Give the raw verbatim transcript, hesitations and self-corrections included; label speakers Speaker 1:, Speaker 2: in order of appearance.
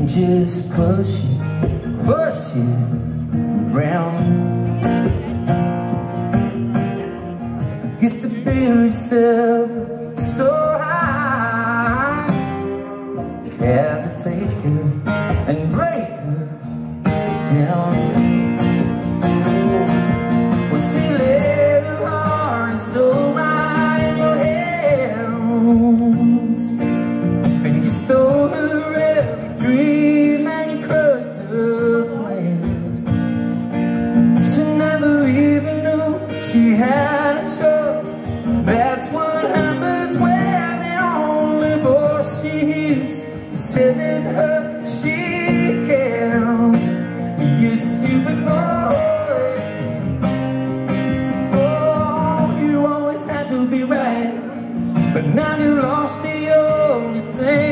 Speaker 1: just push it, push it around. Used to build yourself so high, you had to take her and break her down. Well, she laid her heart and soul right in your hands, and you stole her every dream and you crushed her plans. She never even knew she had a choice. That's what happens when the only voice she hears is telling her she can't. You stupid boy, oh, you always had to be right, but now you lost the only thing